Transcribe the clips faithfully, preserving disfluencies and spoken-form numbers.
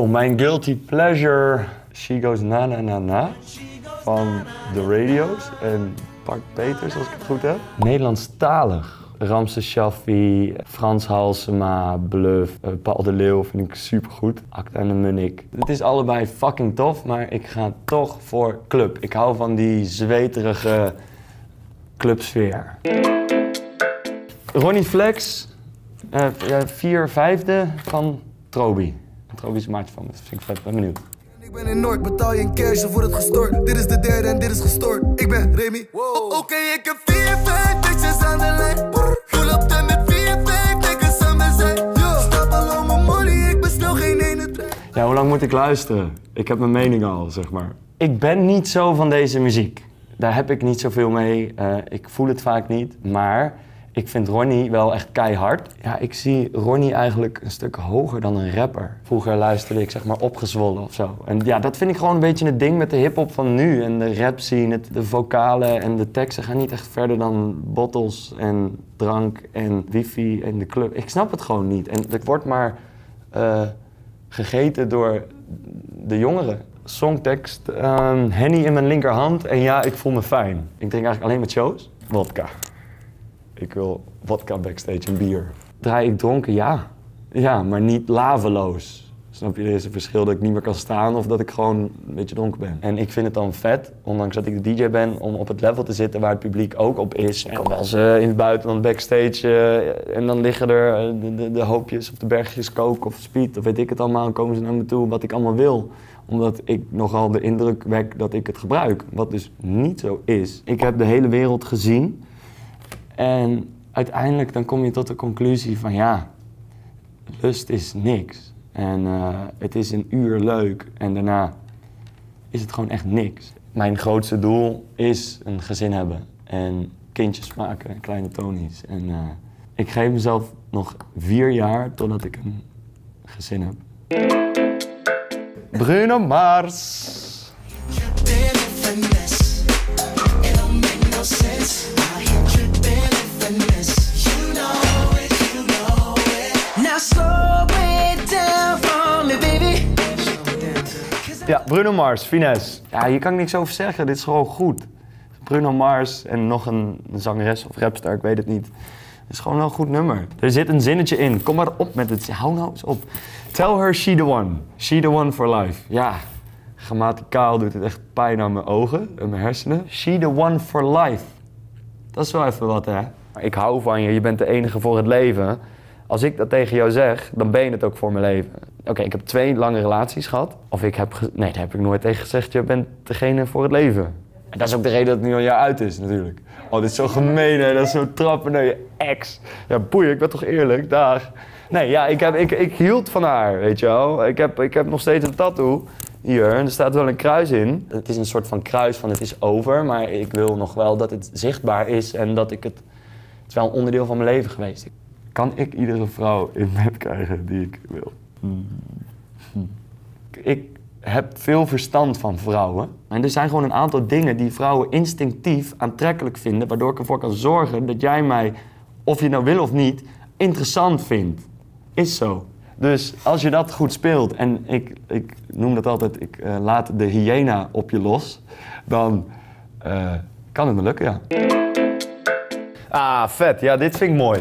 Oh, mijn guilty pleasure. She Goes Na Na Na Na van The Radio's en Bart Peters, als ik het goed heb. Nederlandstalig. Ramses Shaffi, Frans Halsema, Bluff, uh, Paul de Leeuw vind ik supergoed. Acta en de Munnik. Het is allebei fucking tof, maar ik ga toch voor club. Ik hou van die zweterige clubsfeer. Ronnie Flex, uh, vier vijfde van Trobi. Trobi is een maatje van me, dat vind ik vet, ben benieuwd. Ik ben in Noord, betaal je een cash voor het gestort. Dit is de derde en dit is gestoord. Ik ben Remy. Wow. Oké, okay, ik heb vier, vijf bitches aan de lijn. Pull up dan met vier, vijf niggas aan mijn zij. Yo, stap al om mijn money, ik ben snel geen ene trein. Ja, hoe lang moet ik luisteren? Ik heb mijn mening al, zeg maar. Ik ben niet zo van deze muziek. Daar heb ik niet zoveel mee. Uh, ik voel het vaak niet, maar ik vind Ronnie wel echt keihard. Ja, ik zie Ronnie eigenlijk een stuk hoger dan een rapper. Vroeger luisterde ik zeg maar opgezwollen of zo. En ja, dat vind ik gewoon een beetje het ding met de hiphop van nu. En de rap scene, het, de vocalen en de teksten gaan niet echt verder dan bottles en drank en wifi en de club. Ik snap het gewoon niet. En het wordt maar uh, gegeten door de jongeren. Songtekst, um, Henny in mijn linkerhand en ja, ik voel me fijn. Ik drink eigenlijk alleen met shows. Wodka. Ik wil vodka backstage en bier. Draai ik dronken? Ja. Ja, maar niet laveloos. Snap je? Er is een verschil dat ik niet meer kan staan of dat ik gewoon een beetje dronken ben. En ik vind het dan vet, ondanks dat ik de D J ben, om op het level te zitten waar het publiek ook op is. En als uh, in het buitenland backstage uh, en dan liggen er uh, de, de, de hoopjes of de bergjes coke of speed of weet ik het allemaal. En komen ze naar me toe wat ik allemaal wil. Omdat ik nogal de indruk wek dat ik het gebruik. Wat dus niet zo is. Ik heb de hele wereld gezien. En uiteindelijk dan kom je tot de conclusie van ja, lust is niks. En uh, het is een uur leuk en daarna is het gewoon echt niks. Mijn grootste doel is een gezin hebben en kindjes maken en kleine Tony's. En uh, ik geef mezelf nog vier jaar totdat ik een gezin heb. Bruno Mars. Ja, Bruno Mars, Finesse. Ja, hier kan ik niks over zeggen, dit is gewoon goed. Bruno Mars en nog een zangeres of rapster, ik weet het niet. Het is gewoon wel een goed nummer. Er zit een zinnetje in, kom maar op met het, hou nou eens op. Tell her she the one, she the one for life. Ja, grammaticaal doet het echt pijn aan mijn ogen en mijn hersenen. She the one for life. Dat is wel even wat, hè. Ik hou van je, je bent de enige voor het leven. Als ik dat tegen jou zeg, dan ben je het ook voor mijn leven. Oké, okay, ik heb twee lange relaties gehad. Of ik heb... Ge nee, daar heb ik nooit tegen gezegd, je bent degene voor het leven. En dat is ook de reden dat het nu al een jaar uit is, natuurlijk. Oh, dit is zo gemeen, hè? Dat is zo trappen naar je ex. Ja, boeien, ik ben toch eerlijk, dag. Nee, ja, ik, heb, ik, ik hield van haar, weet je wel. Ik heb, ik heb nog steeds een tattoo hier en er staat wel een kruis in. Het is een soort van kruis van het is over, maar ik wil nog wel dat het zichtbaar is en dat ik het... Het is wel een onderdeel van mijn leven geweest. Kan ik iedere vrouw in bed krijgen die ik wil? Hmm. Hmm. Ik heb veel verstand van vrouwen. En er zijn gewoon een aantal dingen die vrouwen instinctief aantrekkelijk vinden, waardoor ik ervoor kan zorgen dat jij mij, of je nou wil of niet, interessant vindt. Is zo. Dus als je dat goed speelt, en ik, ik noem dat altijd, ik uh, laat de hyena op je los, dan uh, kan het me lukken, ja. Ah, vet. Ja, dit vind ik mooi.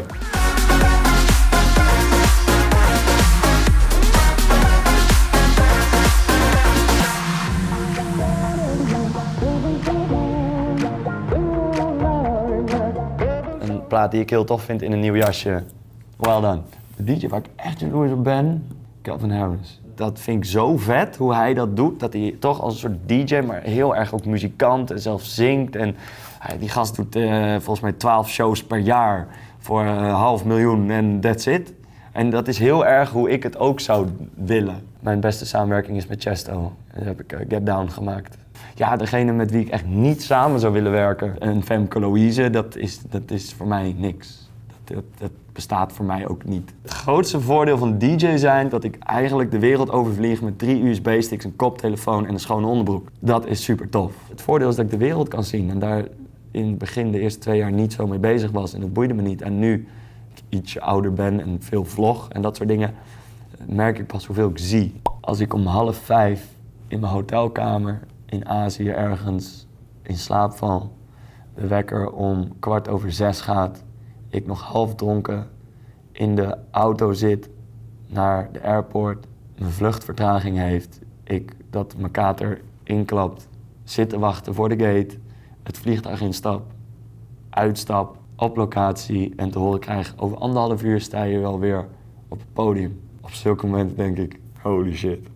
Een plaat die ik heel tof vind in een nieuw jasje. Well done. De D J waar ik echt jaloers op ben, Calvin Harris. Dat vind ik zo vet, hoe hij dat doet. Dat hij toch als een soort D J, maar heel erg ook muzikant en zelf zingt. En hij, die gast doet uh, volgens mij twaalf shows per jaar voor een uh, half miljoen en that's it. En dat is heel erg hoe ik het ook zou willen. Mijn beste samenwerking is met Chesto. Daar heb ik uh, Get Down gemaakt. Ja, degene met wie ik echt niet samen zou willen werken, een Femke Louise, dat is, dat is voor mij niks. Dat, dat, dat bestaat voor mij ook niet. Het grootste voordeel van D J zijn, dat ik eigenlijk de wereld overvlieg met drie U S B-sticks, een koptelefoon en een schone onderbroek. Dat is super tof. Het voordeel is dat ik de wereld kan zien en daar in het begin de eerste twee jaar niet zo mee bezig was en dat boeide me niet. En nu ik ietsje ouder ben en veel vlog en dat soort dingen, merk ik pas hoeveel ik zie. als ik om half vijf in mijn hotelkamer in Azië ergens in slaap val, de wekker om kwart over zes gaat, ik nog half dronken in de auto zit naar de airport, mijn vluchtvertraging heeft, ik dat mijn kater inklapt, zit te wachten voor de gate, het vliegtuig instap, uitstap, op locatie en te horen krijg, over anderhalf uur sta je wel weer op het podium. Op zulke momenten denk ik, holy shit.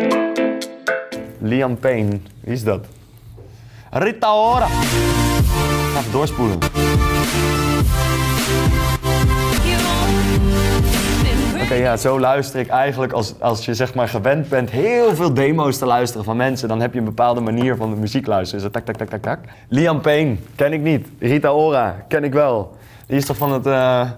Liam Payne, wie is dat? Rita Ora! Even doorspoelen. Oké, okay, ja, zo luister ik eigenlijk als, als je zeg maar gewend bent heel veel demo's te luisteren van mensen, dan heb je een bepaalde manier van de muziek luisteren. Zo tak, tak, tak, tak, tak. Liam Payne, ken ik niet. Rita Ora, ken ik wel. Die is toch van het... Uh...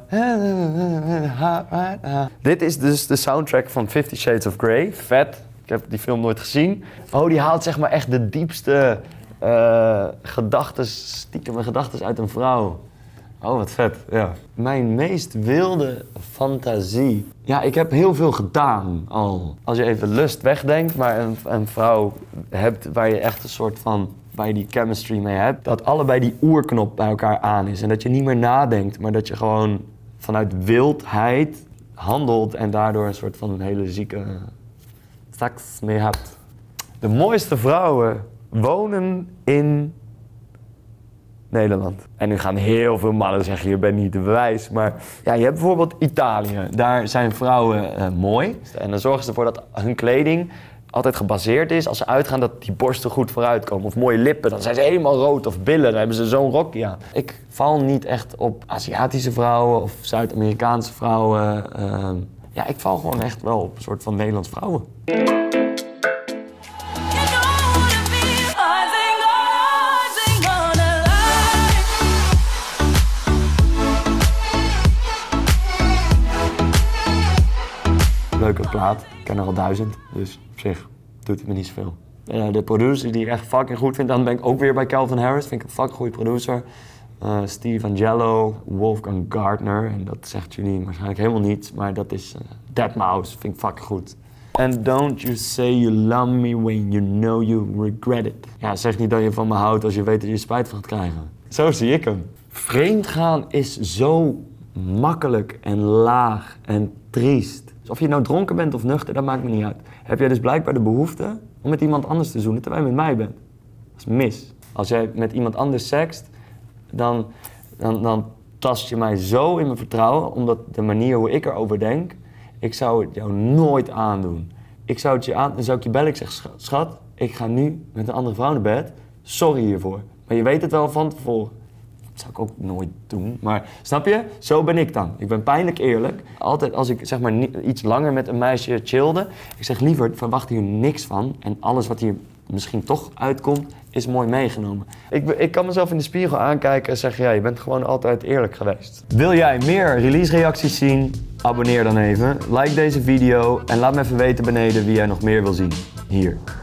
Dit is dus de soundtrack van Fifty Shades of Grey. Vet. Ik heb die film nooit gezien. Oh, die haalt zeg maar echt de diepste uh, gedachten, stiekeme gedachten uit een vrouw. Oh, wat vet, ja. Mijn meest wilde fantasie. Ja, ik heb heel veel gedaan al. Als je even lust wegdenkt, maar een, een vrouw hebt waar je echt een soort van... waar je die chemistry mee hebt, dat allebei die oerknop bij elkaar aan is. En dat je niet meer nadenkt, maar dat je gewoon vanuit wildheid handelt en daardoor een soort van een hele zieke seks mee hebt. De mooiste vrouwen wonen in Nederland. En nu gaan heel veel mannen zeggen, je bent niet te bewijs. Maar ja, je hebt bijvoorbeeld Italië. Daar zijn vrouwen uh, mooi. En dan zorgen ze ervoor dat hun kleding altijd gebaseerd is. Als ze uitgaan dat die borsten goed vooruit komen. Of mooie lippen, dan zijn ze helemaal rood. Of billen, dan hebben ze zo'n rokje aan. Ik val niet echt op Aziatische vrouwen of Zuid-Amerikaanse vrouwen. Uh, ja, ik val gewoon echt wel op een soort van Nederlands vrouwen. Leuke plaat. Ik ken er al duizend, dus op zich doet het me niet zoveel. Uh, de producer die ik echt fucking goed vind, dan ben ik ook weer bij Calvin Harris. Vind ik een fucking goede producer. Uh, Steve Angello, Wolfgang Gardner. En dat zegt jullie waarschijnlijk helemaal niet, maar dat is uh, deadmau five. Vind ik fucking goed. And don't you say you love me when you know you regret it. Ja, zeg niet dat je van me houdt als je weet dat je spijt van gaat krijgen. Zo zie ik hem. Vreemdgaan is zo makkelijk en laag en triest. Dus of je nou dronken bent of nuchter, dat maakt me niet uit. Heb jij dus blijkbaar de behoefte om met iemand anders te zoenen terwijl je met mij bent? Dat is mis. Als jij met iemand anders sext, dan, dan, dan tast je mij zo in mijn vertrouwen, omdat de manier hoe ik erover denk, ik zou het jou nooit aandoen. Ik zou het je aan, dan zou ik je bellen, ik zeg, schat, ik ga nu met een andere vrouw naar bed, sorry hiervoor. Maar je weet het wel van tevoren. Dat zou ik ook nooit doen, maar snap je? Zo ben ik dan. Ik ben pijnlijk eerlijk. Altijd als ik zeg maar iets langer met een meisje chillde, ik zeg liever, verwacht hier niks van. En alles wat hier misschien toch uitkomt, is mooi meegenomen. Ik, ik kan mezelf in de spiegel aankijken en zeggen, ja, je bent gewoon altijd eerlijk geweest. Wil jij meer release reacties zien? Abonneer dan even. Like deze video en laat me even weten beneden wie jij nog meer wil zien. Hier.